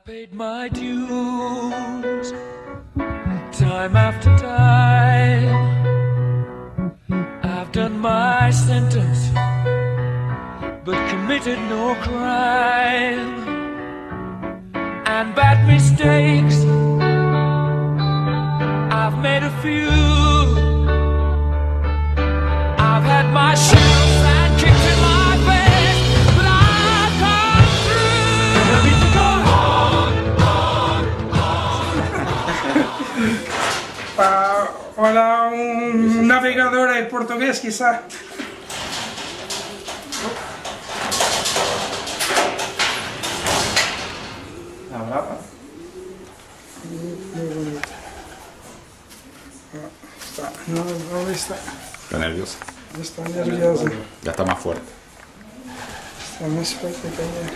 paid my dues, time after time. I've done my sentence, but committed no crime. And bad mistakes, I've made a few. I've had my shouts and kicks in my face, but I've come through. I need to go on. Hola, un navegador en portugués quizá. La brava. Muy bonito. No está. Está nervioso. Está nervioso. Ya está más fuerte. Está más fuerte que ayer.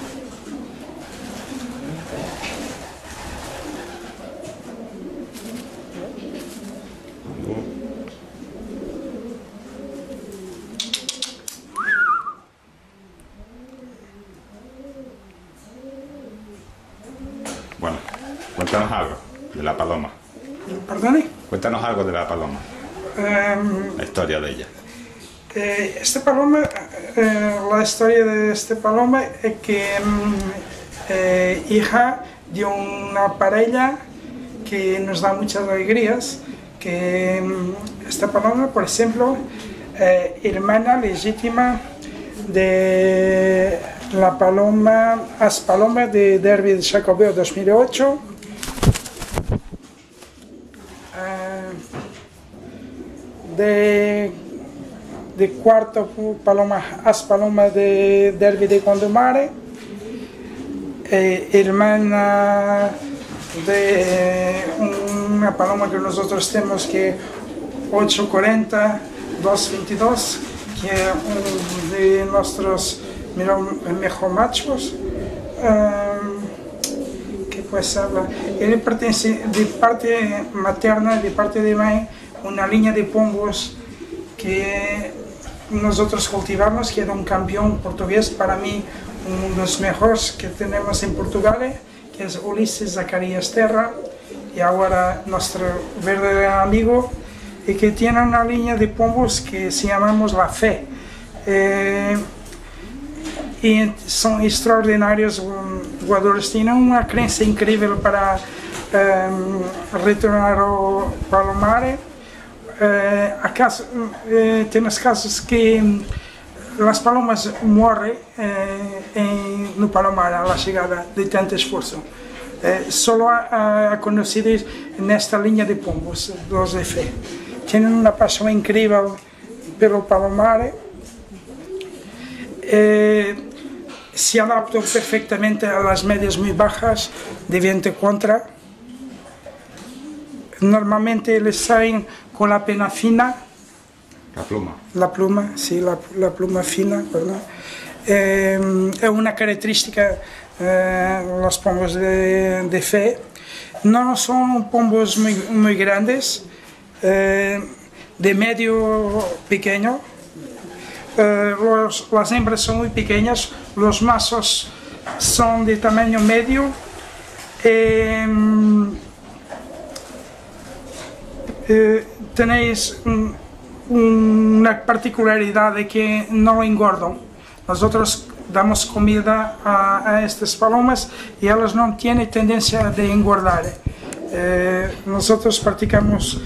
Bueno, cuéntanos algo de la paloma. ¿Perdone? Cuéntanos algo de la paloma. La historia de ella. Esta paloma, la historia de esta paloma es que hija de una pareja que nos da muchas alegrías, que esta paloma, por ejemplo, hermana legítima de la paloma, As Paloma de Derby de Xacobeo 2008, de cuarto paloma, As Paloma de Derby de Gondomare, hermana de una paloma que nosotros tenemos que 840-222, que es uno de nuestros mejor machos, que pues habla. Él pertenece de parte materna, de parte de mãe, una línea de pombos que nosotros cultivamos, que era un campeón portugués, para mí uno de los mejores que tenemos en Portugal, que es Ulisses Zacarias Terra, y ahora nuestro verdadero amigo, y que tiene una línea de pombos que se llamamos La Fe. Y son extraordinarios jugadores, tienen una creencia increíble para retornar al Palomar. Temos casos que as palomas morrem no Palomar à chegada de tanto esforço. Só há conhecidos nesta linha de pombos, dos de fé. Têm uma paixão incrível pelo Palomar. Se adaptam perfeitamente às médias muito bajas de viento contra. Normalmente eles saem con la pena fina. La pluma. La pluma, sí, la pluma fina, perdón. Es una característica los pombos de fe. No son pombos muy grandes, de medio pequeño. Las hembras son muy pequeñas, los machos son de tamaño medio. Tenéis una particularidad de que no engordan. Nosotros damos comida a estas palomas y ellas no tienen tendencia de engordar. Nosotros practicamos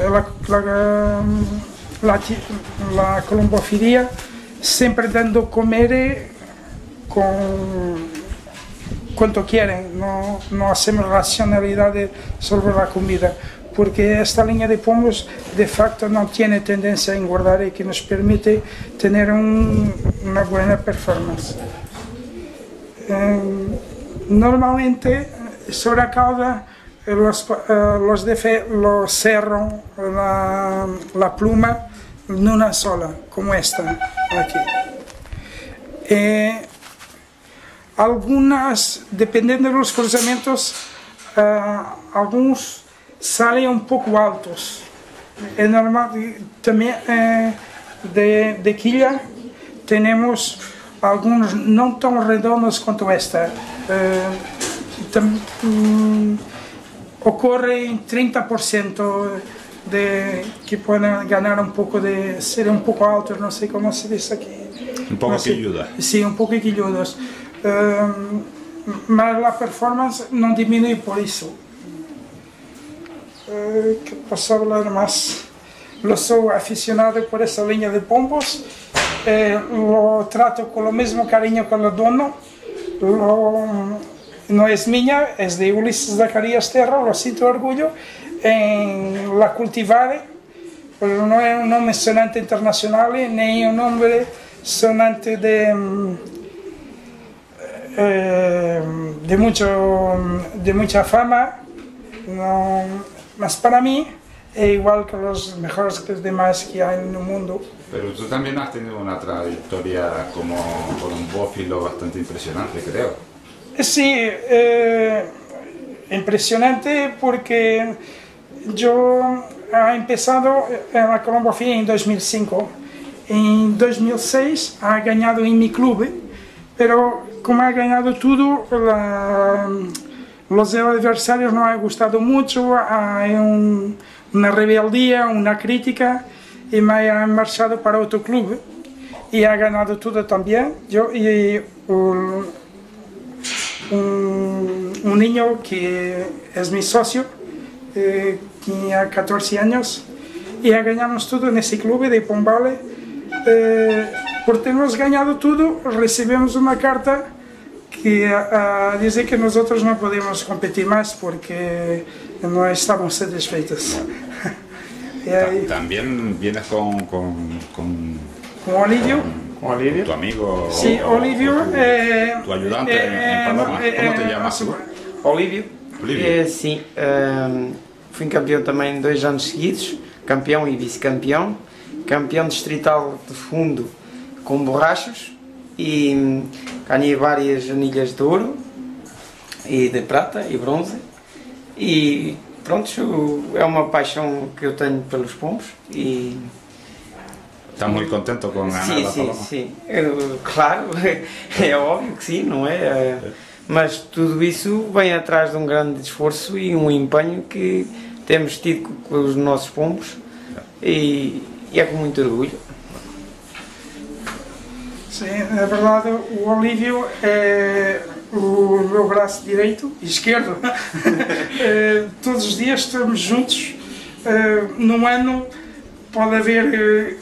la colombofilia, siempre dando comer cuanto quieren, no hacemos racionalidad sobre la comida, porque esta línea de pombos de facto no tiene tendencia a engordar y que nos permite tener una buena performance. Normalmente sobre la cauda los de fe lo cerran la pluma en una sola, como esta aquí. Algunas, dependiendo de los cruzamientos, algunos salen un poco altos. Es normal, también de quilla tenemos algunos no tan redondos como esta. ocorre em 30% de que podem ganhar um pouco de ser um pouco altos, não sei como se diz aqui. Un poco quilluda. Sim, um pouco quilludos. Mas a performance não diminui por isso. Que posso falar mais? Eu sou aficionado por essa linha de pombos. Lo trato com o mesmo carinho que o dono. Não é minha, é de Ulisses Zacarias Terra. Lo sinto orgulho em la cultivar. Não é um nome sonante internacional, nem um nome sonante de mucha fama. Não, mas para mí es igual que los mejores demás que hay en el mundo. Pero tú también has tenido una trayectoria como bombófilo bastante impresionante, creo. Sí, impresionante porque yo he empezado en la colombofilia en 2005. En 2006 ha ganado en mi club, pero como ha ganado todo, los adversarios no han gustado mucho, hay una rebeldía, una crítica, y me han marchado para otro club y ha ganado todo también. Yo y un niño que es mi socio, tenía 14 años, y ganhamos tudo nesse clube de Pombal. Por termos ganhado tudo, recebemos uma carta que a dizer que nós outros não podemos competir mais porque não estamos satisfeitos. También vienes con Olívio. Olívio. Tu amigo. Sí, Olívio. Tu ayudante en Paloma. ¿Cómo te llamas? Olívio. Olívio. Sim, fui campeão também 2 anos seguidos, campeão e vice-campeão, campeão distrital de fundo com borrachos e ganhei várias anilhas de ouro e de prata e bronze e pronto, é uma paixão que eu tenho pelos pombos e... ¿Estás muy contento con ganar sim, la Paloma? Sim, claro, é óbvio que sim, não é? Mas tudo isso vem atrás de um grande esforço e um empenho que temos tido com os nossos pombos e é com muito orgulho. Sim, na verdade o Olívio é o meu braço direito e esquerdo. Todos os dias estamos juntos. Num ano pode haver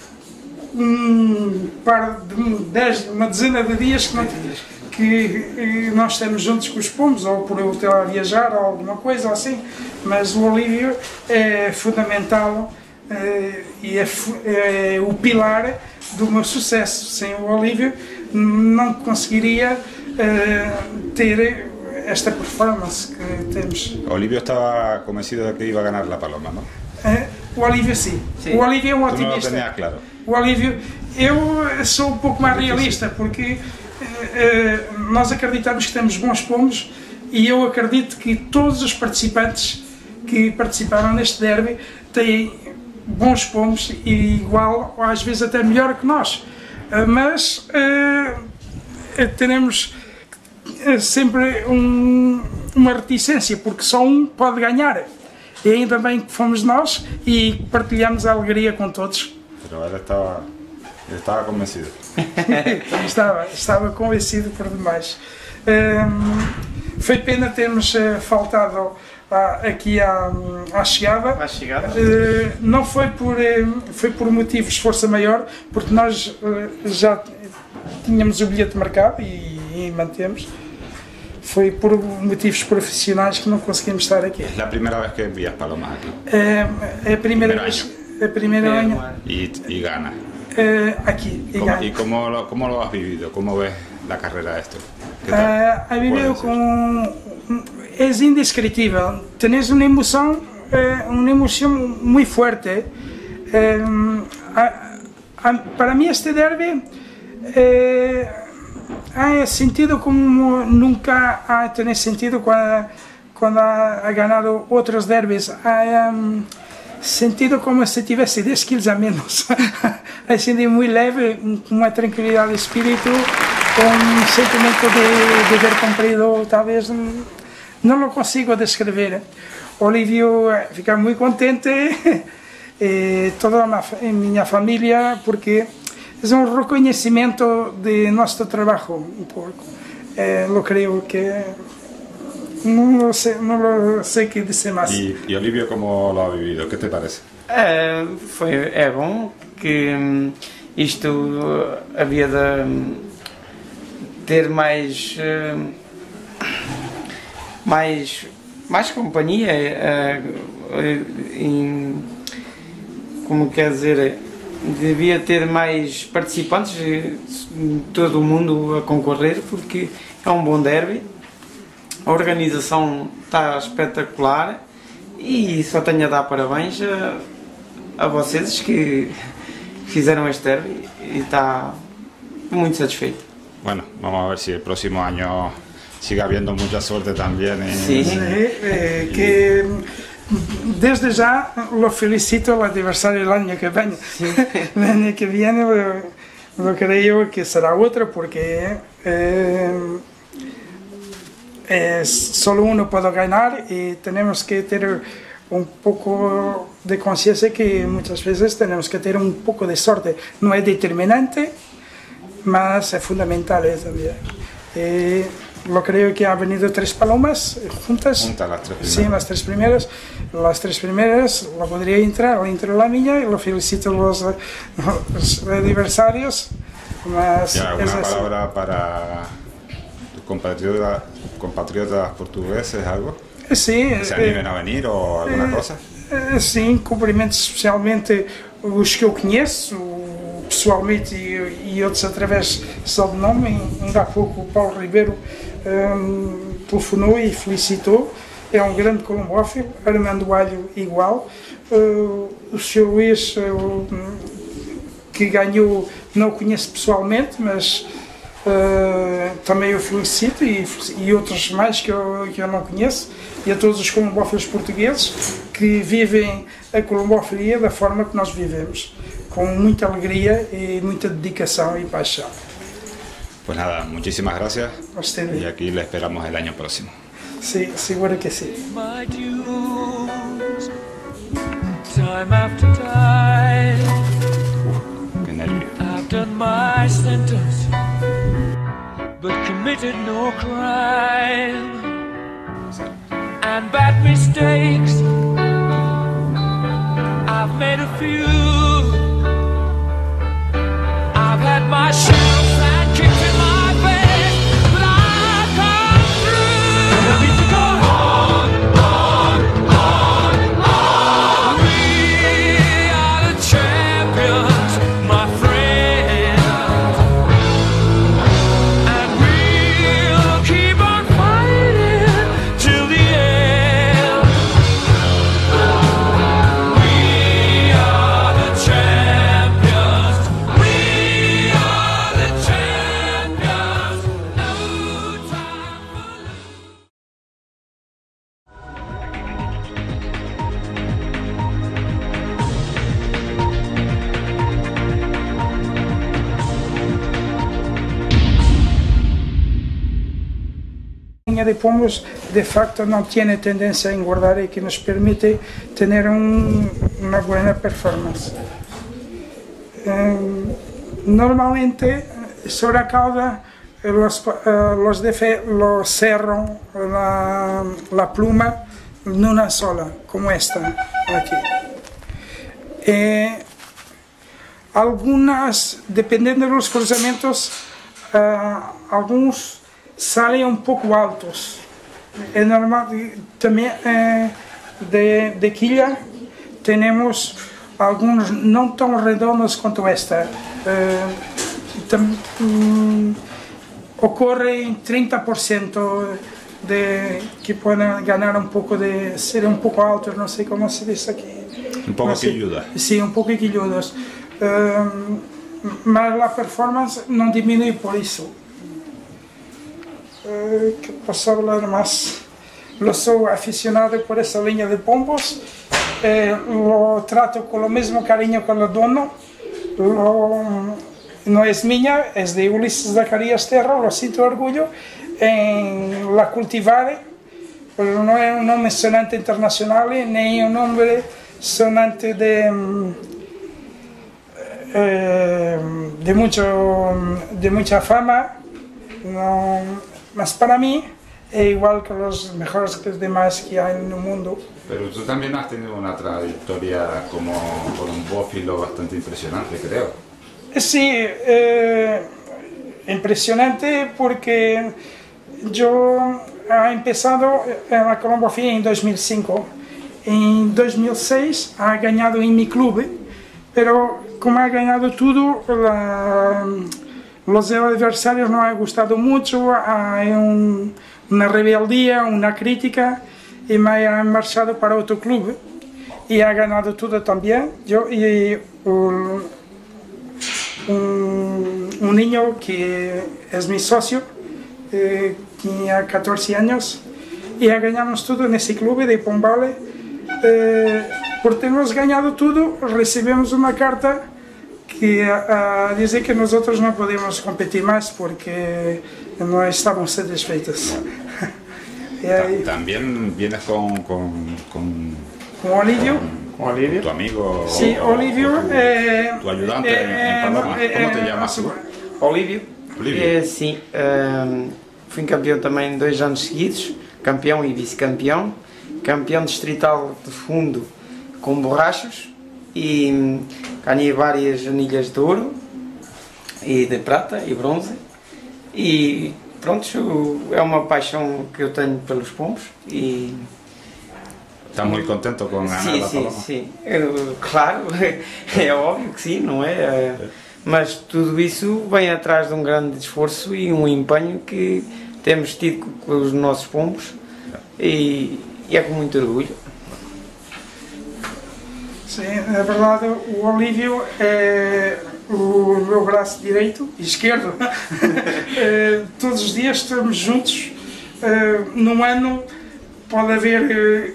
uma dezena de dias que nós estamos juntos com os pombos, ou por eu estar a viajar ou alguma coisa assim, mas o Olívio é fundamental e é o pilar do meu sucesso. Sem o Olívio não conseguiria ter esta performance que temos. Olívio estaba convencido de que iba a ganar la Paloma, ¿no? O Olívio sim. O Olívio é um otimista. Tú no lo tenías claro. O Olívio, eu sou um pouco mais realista porque nós acreditamos que temos bons pombos e eu acredito que todos os participantes que participaram neste derby têm bons pombos e igual, ou às vezes até melhor que nós, mas teremos sempre uma reticência porque só um pode ganhar e ainda bem que fomos nós e partilhamos a alegria com todos. Pero él estaba convencido. estava convencido por demais. Foi pena termos faltado aqui à chegada. Não foi por motivos de força maior, porque nós já tínhamos o bilhete marcado e mantemos. Foi por motivos profissionais que não conseguimos estar aqui. É a primeira vez que envías palomas aqui? É a primeira vez. É o primeiro ano. E gana. Aquí. ¿Y cómo lo has vivido? ¿Cómo ves la carrera de esto? He vivido com... É indescritível. Tens uma emoção muito forte. Para mim este derby é sentido como nunca ha tenido sentido quando ha ganado outros derbys. Sentido como se tivesse 10 quilos a menos. É sentido muito leve, com uma tranquilidade de espírito, com um sentimento de ter cumprido talvez não lo consigo descrever. Olívio fica muito contente, toda a minha família, porque é um reconhecimento de nosso trabalho, um pouco. Eu creio que não sei o que dizer mais. ¿Y Olívio cómo lo ha vivido? ¿Qué te parece? É bom que isto havia de ter mais companhia, como quer dizer, devia ter mais participantes, todo o mundo a concorrer, porque é um bom derby, a organização está espetacular e só tenho a dar parabéns a vocês que fizeram este derby e está muito satisfeito. Bueno, vamos a ver si el próximo año sigue habiendo mucha suerte también. Sí. Que desde já lo felicito el aniversario del año que viene. Sí. El año que viene lo creo que será otro porque solo uno puede ganar y tenemos que tener un poco de conciencia que muchas veces tenemos que tener un poco de suerte. No es determinante, mas es fundamental también. Lo creo que han venido 3 palomas juntas. Juntas las 3 primeras. Sí, las 3 primeras. Las 3 primeras lo podría entrar, entró la mía y lo felicito los adversarios. Mas ¿Y alguna palabra para tus compatriotas portugueses, algo? Sí. ¿Que se animen a venir o alguna cosa? Sim, cumprimento especialmente os que eu conheço, pessoalmente e outros através só de nome. Ainda há pouco o Paulo Ribeiro telefonou e felicitou. É um grande colombófilo, Armando Alho igual. O Sr. Luís, que ganhou, não o conheço pessoalmente, mas também o felicito e outros mais que eu não conheço. E a todos os colombófilos portugueses que vivem a colombofilia da forma que nós vivemos, com muita alegria e muita dedicação e paixão. Pues nada, muchísimas gracias y aquí le esperamos el año próximo. Sí, seguro que sí. My dues, time after time, Qué nervio. I've done my sentence, but committed no crime. And bad mistakes, I've made a few. I've had my share of sand kicked in my face, but I've come through. And I need to go on. We are the champions, my friend, and we'll keep on fighting till the end. We are the champions. We are the champions. No time for losing. La línea de pomos de facto no tiene tendencia a engordar y que nos permite tener una buena performance. Normalmente sobre la cauda los cerran la pluma en una sola, como esta aquí. Algunas, dependiendo de los cruzamientos, algunos salen un poco altos. Es normal, también de quilla tenemos algunos no tan redondos como esta. Ocurre en 30% de que pueden ganar un poco de ser un poco altos, no sé cómo se dice aquí. Un poco quilludas. Sí, un poco quilludos. Mas la performance no disminuye por eso. ¿Qué posso hablar más? Yo soy aficionado por esa línea de pombos, lo trato con el mismo cariño que lo dono. No es mía, es de Ulisses Zacarias Terra, lo siento orgullo en la cultivar Pues no es un nombre sonante internacional ni un nombre sonante de mucha fama, no, mas para mí es igual que los mejores que los demás que hay en el mundo. Pero tú también has tenido una trayectoria como con un bófilo bastante impresionante, creo. Sí, impresionante porque yo he empezado en la colombofilia en 2005. En 2006 ha ganado en mi club, pero como ha ganado todo, los adversarios no han gustado mucho, hay una rebeldía, una crítica, y me han marchado para otro club y ha ganado todo también. Yo y un niño que es mi socio, tenía 14 años, y ganamos todo en ese club de Pombal. Por termos ganado tudo, recebemos uma carta que diz que nós não podemos competir mais porque não estamos satisfeitos. También vienes con Olívio. Olívio. Tu amigo. Sí, Olívio. Tu ayudante en Paloma. ¿Cómo te llamas? Olívio. Olívio. Sim, fui campeão também 2 anos seguidos, campeão e vice-campeão, campeão distrital de fundo com borrachos e ganhei várias anilhas de ouro e de prata e bronze e pronto, é uma paixão que eu tenho pelos pombos e... Estás muy contento con ganar la Paloma? Sim, claro, é óbvio que sim, não é? Mas tudo isso vem atrás de um grande esforço e um empenho que temos tido com os nossos pombos e é com muito orgulho. Sim, na verdade o Olívio é o meu braço direito e esquerdo. Todos os dias estamos juntos. Num ano pode haver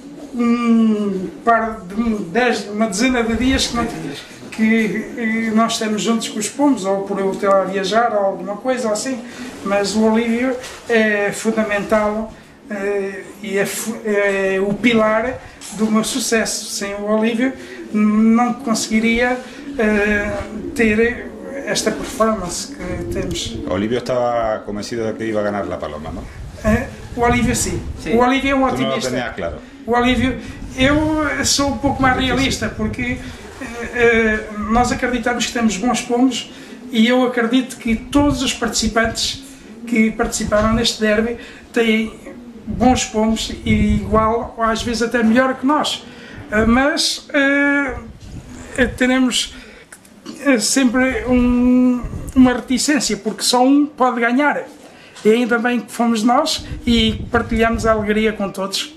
uma dezena de dias que nós estamos juntos com os pombos, ou por eu estar a viajar ou alguma coisa assim, mas o Olívio é fundamental e é o pilar do meu sucesso. Sem o Olívio não conseguiria ter esta performance que temos. Olívio estava convencido de que iba a ganar la Paloma, não? O Olívio sim. O Olívio é um otimista. Tu não lo tenías claro. O Olívio, eu sou um pouco mais realista porque nós acreditamos que temos bons pombos e eu acredito que todos os participantes que participaram neste derby têm bons pombos e igual, ou às vezes até melhor que nós, mas teremos sempre uma reticência porque só um pode ganhar e ainda bem que fomos nós e partilhamos a alegria com todos.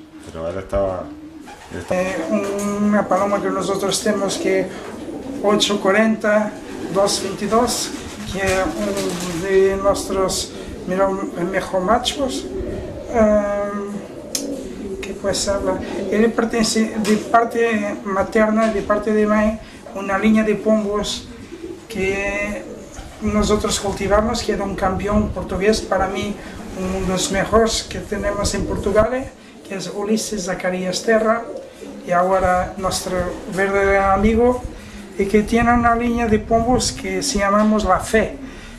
Uma paloma que nós temos que é 840 222, que é de nossos mejor machos. Que pues habla, ele pertence de parte materna, de parte de mãe, uma linha de pombos que nós cultivamos, que é um campeão português, para mim dos melhores que temos em Portugal, que é Ulisses Zacarias Terra, e agora nosso verdadeiro amigo, e que tem uma linha de pombos que se chamamos La Fé.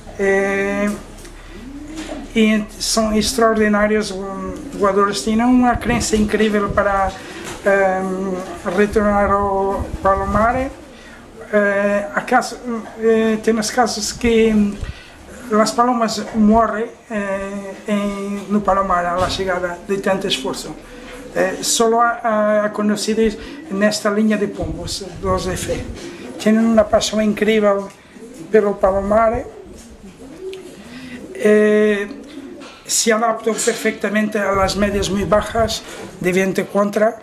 E são extraordinários voadores, têm uma crença incrível para retornar ao Palomar. Temos casos que as palomas morrem no Palomar à chegada de tanto esforço. Só há conhecidos nesta linha de pombos, dos de fé. Têm uma paixão incrível pelo Palomar. Se adaptam perfectamente a las medias muy bajas de viento contra.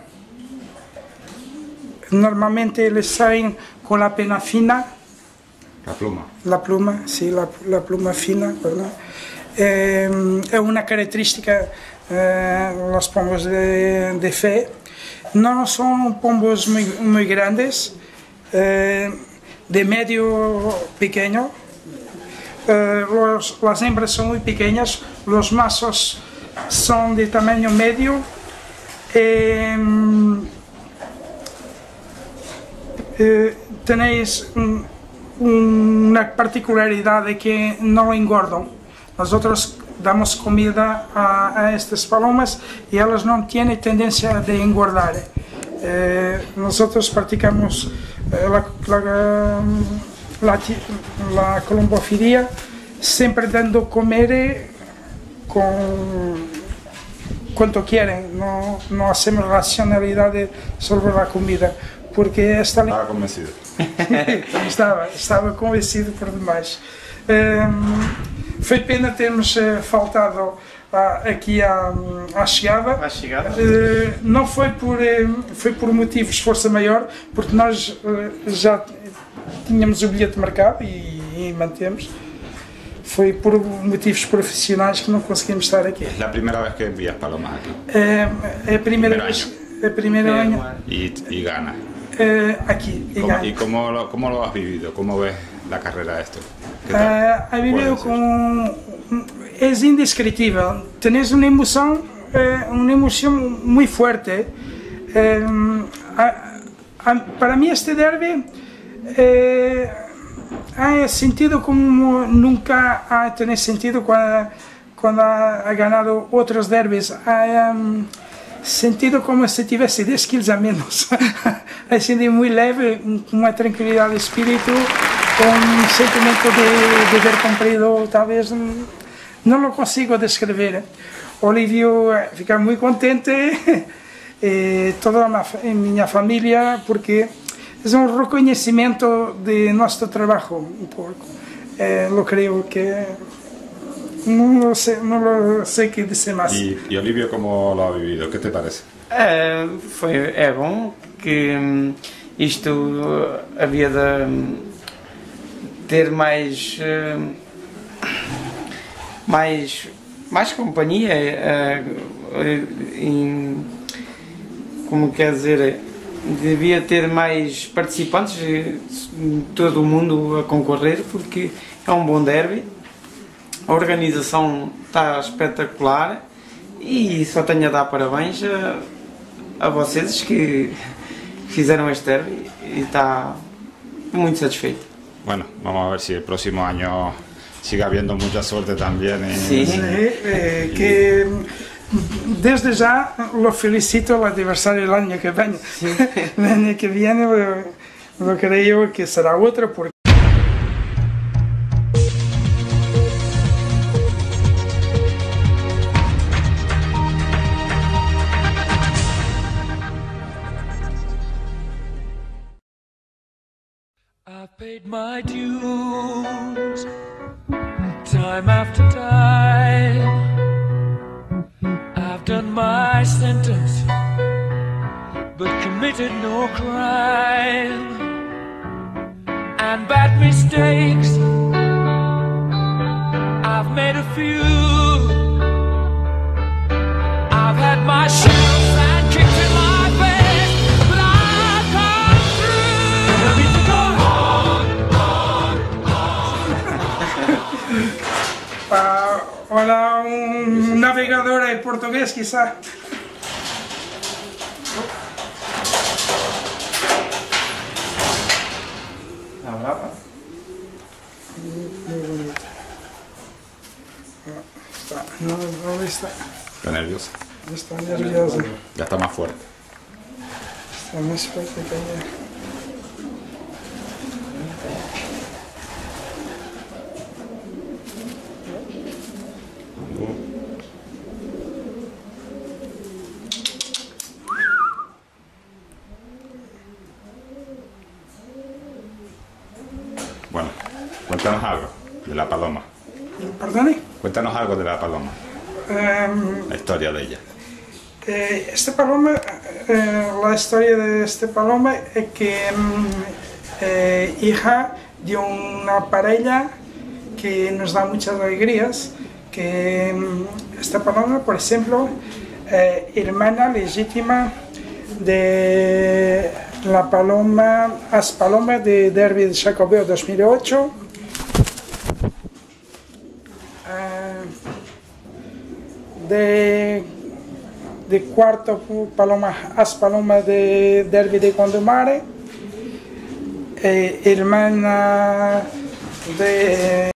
Normalmente eles saem com a pena fina. La pluma. La pluma, sí, la pluma fina, perdón. É uma característica dos pombos de fé. Não são pombos muito grandes, de médio pequeno. Las hembras son muy pequeñas, los machos son de tamaño medio Tenéis una particularidad de que no engordam. Nosotros damos comida a estas palomas y ellas no tienen tendencia de engordar. Nosotros practicamos la colombofilia siempre dando comer cuanto quieren, no hacemos racionalidad sobre la comida, porque Estaba convencido. estava convencido por demais. Foi pena termos faltado aqui à chegada. Não foi por motivos de força maior, porque nós já tínhamos o bilhete marcado e mantemos. Foi por motivos profissionais que não conseguimos estar aqui. Es la primera vez que envías palomas aquí. É a primeira vez. É a primeira ano. Y gana. Aquí. ¿Y cómo lo has vivido? ¿Cómo ves la carrera de esto? Ha vivido es indescriptível. Tenés una emoción muy fuerte. Para mí este derby ha sentido como nunca ha tenido sentido cuando ha ganado otros derbis. Ha sentido como si tivesse 10 kilos a menos. Ha sido muy leve, una tranquilidad de espíritu, un sentimento de haber cumprido, talvez não lo consigo descrever. Olívio fica muito contente, toda a minha família, porque é um reconhecimento de nosso trabalho, um pouco. Eu creio que não sei o que dizer mais. ¿Y Olívio cómo lo ha vivido? ¿Qué te parece? É bom que isto havia de ter mais companhia, como quer dizer, devia ter mais participantes, todo o mundo a concorrer, porque é um bom derby, a organização está espetacular e só tenho a dar parabéns a vocês que fizeram este derby e está muito satisfeito. Bueno, vamos a ver si el próximo año sigue habiendo mucha suerte también. Sí, que desde ya lo felicito el aniversario del año que viene. Sí. El año que viene lo creo que será otro porque I've paid my dues, time after time. I've done my sentence, but committed no crime. And bad mistakes, I've made a few. I've had my shouts and kicks in my face, but I've come through. I need to go Hola, un navegador en portugués quizá. Está brava? Muy bonito. No está. Está nerviosa. Está nerviosa. Ya está más fuerte. Está más fuerte que ayer. Bueno, cuéntanos algo de la paloma. ¿Perdone? Cuéntanos algo de la paloma. La historia de ella. Esta paloma, la historia de esta paloma es que hija de una pareja que nos da muchas alegrías, que esta paloma, por ejemplo, hermana legítima de la paloma, as palomas de Derby de Xacobeo 2008, de cuarto paloma, as paloma de Derby de Gondomar, hermana de